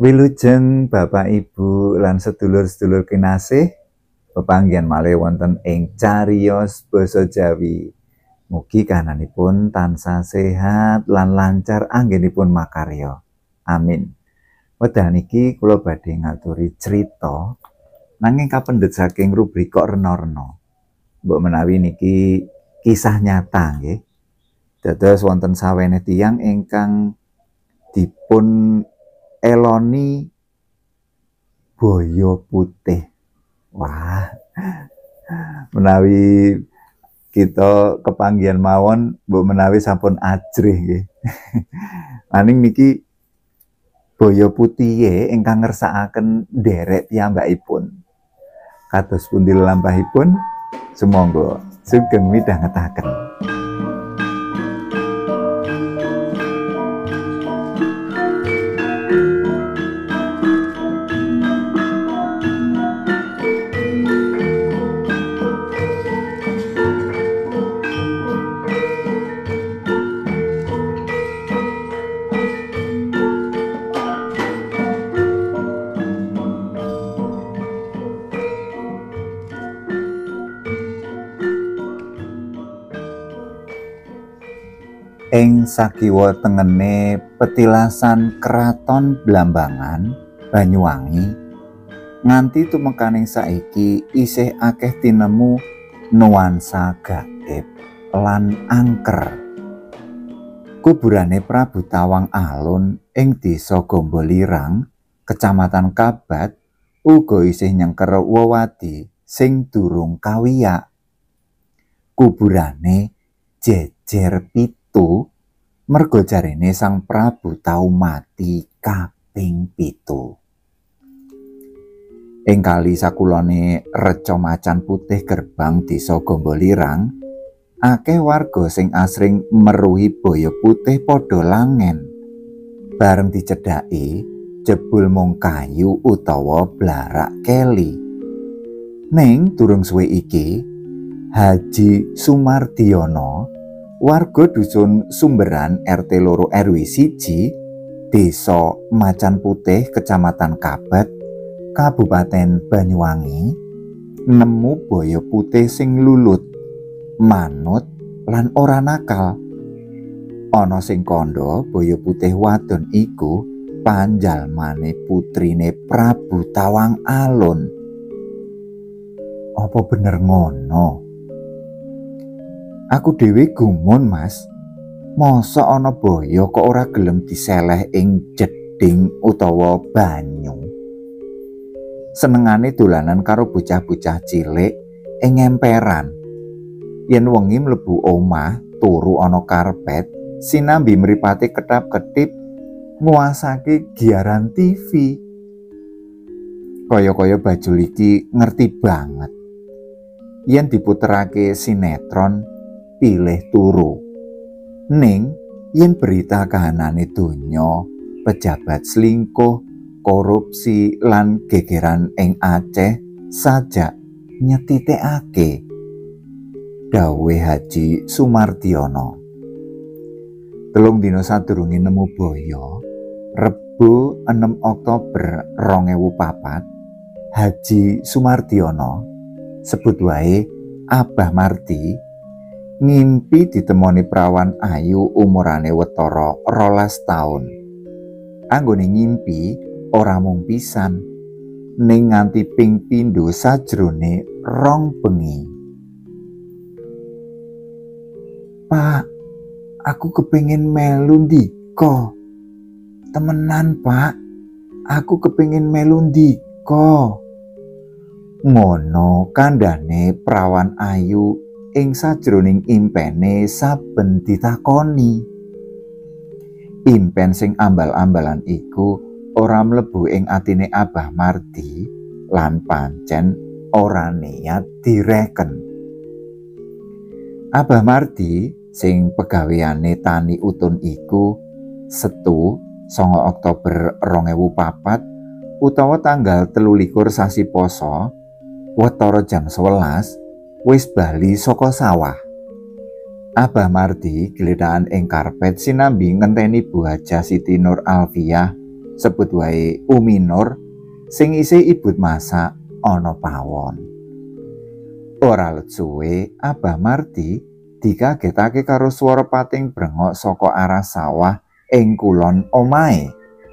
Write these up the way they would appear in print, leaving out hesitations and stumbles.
Wilujeng Bapak Ibu lan sedulur-sedulur kinasih, pepanggihan malih wonten ing cariyos basa Jawi. Mugi kahananipun tansah sehat lan lancar anggenipun makarya. Amin. Wekdal niki kula badhe ngaturi crita nanging kapendhet saking rubrik kok rena-rena. Mbok menawi niki kisah nyata nggih. Dados wonten saweneh tiyang ingkang dipun eloni boyo putih. Wah, menawi kita kepanggihan mawon, mbok menawi sampun ajrih nggih. Aning niki boyo putih ingkang ngersakaken nderek piyambakipun. Kados pundi lampahipun? Sumangga sugeng midhangetaken. Ing sakiwa tengene petilasan Kraton Blambangan, Banyuwangi, nganti tumekaning saiki isih akeh tinemu nuansa gaib lan angker. Kuburane Prabu Tawang Alun ing Desa Gombolirang, Kecamatan Kabat, uga isih nyengker wewadi sing durung kawiyak. Kuburane jejer mergo jarene Sang Prabu tau mati kaping 7. Ing kali sakulone Reca Macan Putih Gerbang Desa Gombolirang, akeh warga sing asring meruhi boyo putih padha langen. Bareng dicedhaki jebul mung kayu utawa blarak keli. Ning durung suwe iki, Haji Sumardiono, warga dusun Sumberan RT 2 RW 1 Desa Macan Putih Kecamatan Kabat Kabupaten Banyuwangi, nemu boyo putih sing lulut, manut lan ora nakal. Ana sing kandha boyo putih wadon iku panjalmane putrine Prabu Tawang Alun. Apa bener ngono? Aku dhewe gumun, Mas. Mosok ana boyo kok ora gelem diseleh ing jeding utawa banyu. Senengane dolanan karo bocah-bocah cilik ing emperan. Yen wengi mlebu omah turu ana karpet, sinambi mripate ketap-ketip nguasake giaran TV. Kaya-kaya bajul iki ngerti banget. Yen diputerake sinetron pilih turu. Ning yen berita kahanane donya, pejabat selingkuh, korupsi lan gegeran ing Aceh sajak nyetitekake. Dawuhe Haji Sumardiono. 3 dina sadurunge nemu boyo, Rebo 6 Oktober 2004, Haji Sumardiono, sebut wae Abah Mardi, ngimpi ditemoni prawan ayu umurane wetara 12 taun. Anggone ngimpi ora mung pisan, ning nganti ping pindho sajrone 2 bengi. Pak, aku kepengin melu ndika. Temenan, Pak. Aku kepengin melu ndika. Ngono kandhane prawan ayu ing sajroning impene saben ditakoni. Impen sing ambal-ambalan iku ora mlebu ing atine Abah Mardi lan pancen ora niat direken. Abah Mardi sing pegaweane tani utun iku Setu 9 Oktober 2004 utawa tanggal 23 sasi Pasa watara jam 11 wis bali saka sawah. Abah Mardi gledhakan ing karpet sinambi ngenteni Bu Hajah Siti Nur Alfiah sebut wae Uminur sing isih ibut masak ana pawon. Ora let suwe Abah Mardi dikagetake karo swara pating brengok saka arah sawah ing kulon omahe.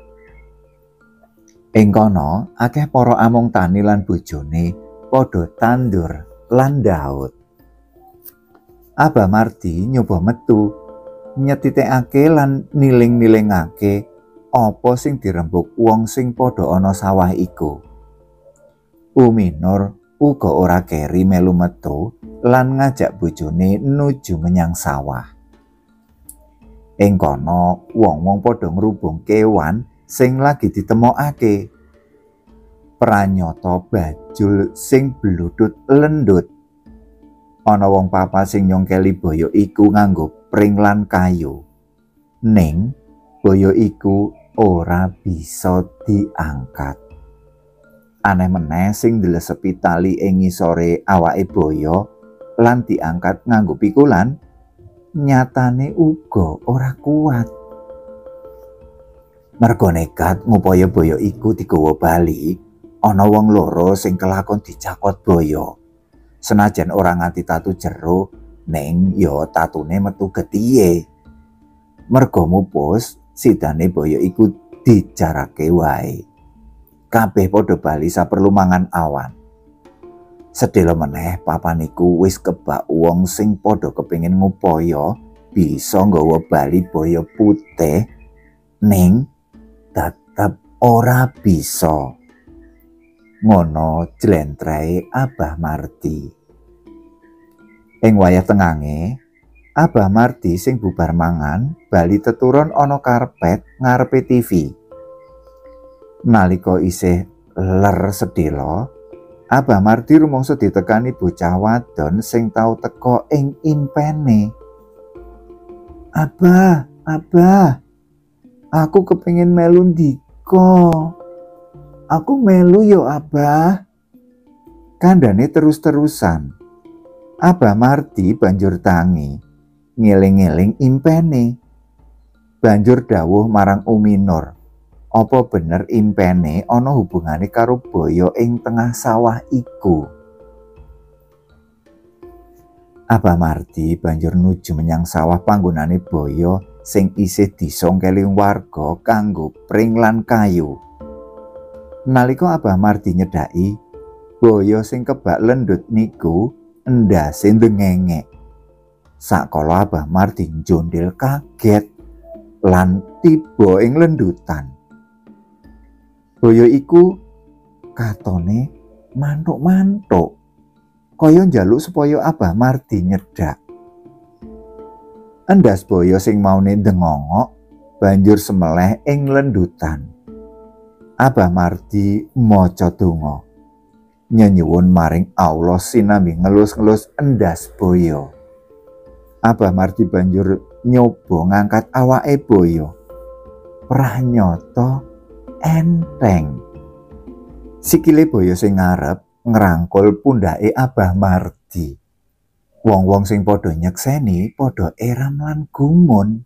Ing kono akeh para among tani lan bojone padha tandur lan ndaut. Abah Mardi nyoba metu nyetitekake lan niling-nilingake apa sing dirembug wong sing padha ana sawah iku. Uminur uga ora keri melu metu lan ngajak bojone nuju menyang sawah. Ing kono wong-wong padha ngrubung kewan sing lagi ditemokake. Pranyata bajul sing bludut lendut. Ana wong papat sing nyongkeli boyo iku nganggo pring lan kayu. Ning boyo iku ora bisa diangkat. Aneh meneh sing ndlesepi tali ing ngisore awake boyo lan diangkat nganggo pikulan, nyatane uga ora kuat. Mergo nekat ngupaya boyo iku digawa bali, ana wong loro sing kelakon dicakot boyo. Senajan ora nganti tatu jero, ning ya tatune metu getihe. Mergo mupus, sidane boyo iku dijarake wae. Kabeh padha bali saperlu mangan awan. Sedhela meneh papan iku wis kebak wong sing padha kepengin ngupaya bisa nggawa bali boyo putih, ning tetep ora bisa. Ngono jlentrehe Abah Mardi. Ing wayah tengange, Abah Mardi sing bubar mangan bali teturon ana karpet ngarepe TV. Nalika isih ler sedhela, Abah Mardi rumangsa ditekani bocah wadon sing tau teka ing impene. "Abah, Abah, aku kepengin melu ndika. Aku melu yo Abah." Kandhane terus-terusan. Abah Mardi banjur tangi, ngeling-eling impene. Banjur dawuh marang Uminur, apa bener impene ana hubungane karo boyo ing tengah sawah iku. Abah Mardi banjur nuju menyang sawah panggonane boyo sing isih disongkeli warga kanggo pring lan kayu. Nalika Abah Mardi nyedhaki, boyo sing kebak lendut niku endase ndengenge. Sakala Abah Mardi njondel kaget lan tiba ing lendutan. Boyo iku katone mantuk-mantuk, kaya njaluk supaya Abah Mardi nyedhak. Endas boyo sing maune ndengongok banjur semeleh ing lendutan. Abah Mardi maca donga, nyuwun maring Allah sinambi ngelus-ngelus endas boyo. Abah Mardi banjur nyoba ngangkat awake boyo. Pranyata enteng. Sikile boyo sing ngarep ngrangkul pundhake Abah Mardi. Wong-wong sing padha nyekseni padha eram lan gumun.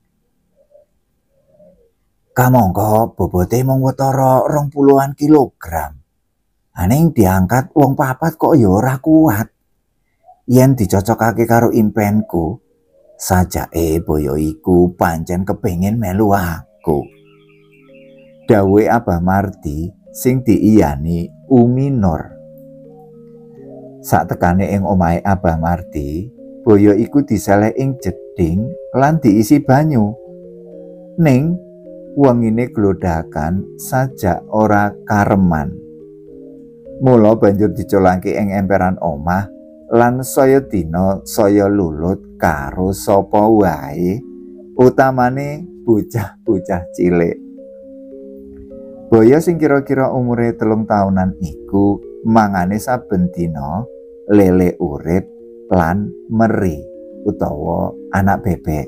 Kamangka bobote mung watara 20-an kilogram. Aning diangkat wong papat kok ya ora kuat. Yen dicocokake karo impenku, sajake boyo iku pancen kepengin melu aku. Dawuhe Abah Mardi sing diiyani Uminur. Saktekane ing omahe Abah Mardi, boyo iku diseleh ing jeding lan diisi banyu. Ning wengine glodhakan sajak ora kareman. Mula banjur diculangke ing emperan omah lan saya dina saya lulut karo sapa wae, utamane bocah-bocah cilik. Boyo sing kira-kira umure 3 taunan iku mangane saben dina lele urip lan meri utawa anak bebek.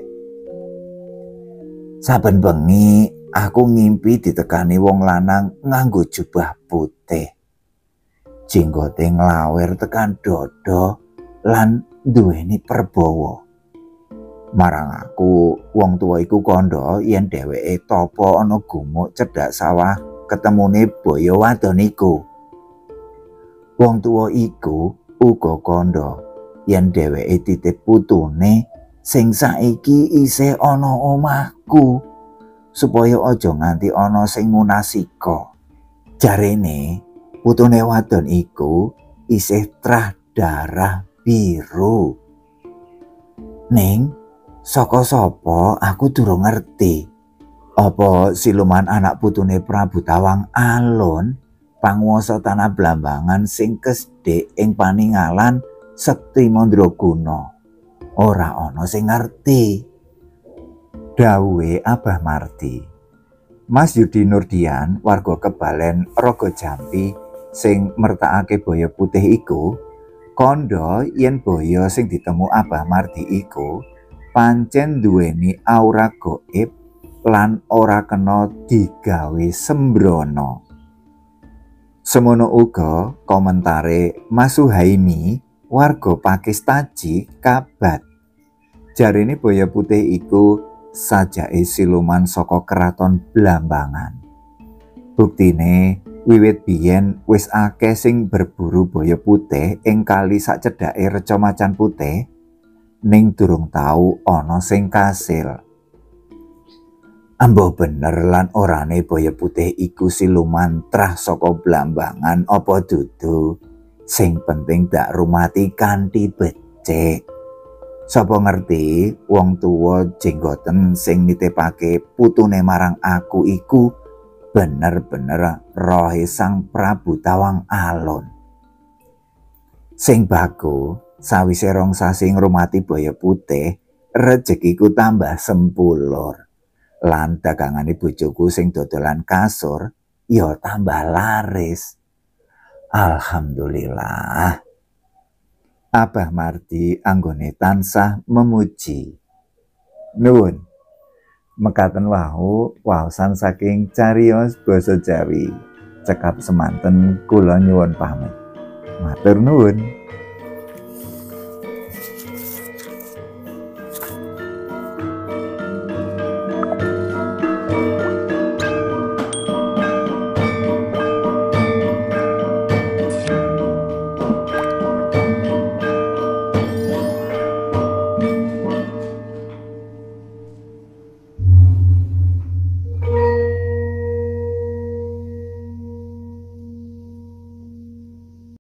Saben bengi aku ngimpi ditekani wong lanang nganggo jubah putih. Jenggote nglawer tekan dada lan duweni perbawa. Marang aku, wong tuwa iku kandha yen dheweke tapa ana gumuk cedhak sawah ketemune boyo wadon iku. Wong tuwa iku uga kandha yen dheweke titip putune sing saiki isih ana omahku supaya aja nganti ana sing munasika. Jarene putune wadon iku isih trah darah biru. Ning saka sapa aku durung ngerti. Apa siluman anak putune Prabu Tawang Alun, panguwasa tanah Blambangan sing kesdhe ing paninggalan Sekti Mandraguna. Ora ana sing ngerti. Dawuhe Abah Mardi. Mas Yudi Nurdian, warga Kebalen Raga Jampi sing mertakake boyo putih iku, kandha yen boyo sing ditemu Abah Mardi iku pancen duweni aura gaib lan ora kena digawe sembrono. Semono uga komentare Mas Suhaimi, warga Pakistaji Kabat. Jarene boyo putih iku sajake siluman saka keraton Blambangan. Buktine wiwit biyen wis akeh sing berburu boyo putih ing kali sak cedhake Reca Macan Putih, ning durung tau ana sing kasil. Ambo bener lan orane boyo putih iku siluman trah saka Blambangan apa dudu, sing penting dak rumati kanthi becik. Sapa ngerti wong tuwa jenggoten sing nitipake putune marang aku iku bener-bener rohe Sang Prabu Tawang Alun. Sing baku sawise 2 sasi ngrumati boyo putih, rezekiku tambah sempulur. Lan dagangane bojoku sing dodolan kasur ya tambah laris. Alhamdulillah. Abah Mardi anggone tansah memuji. Nuwun. Mekaten waosan saking cariyos basa Jawi. Cekap semanten kula nyuwun pamit. Matur nuwun.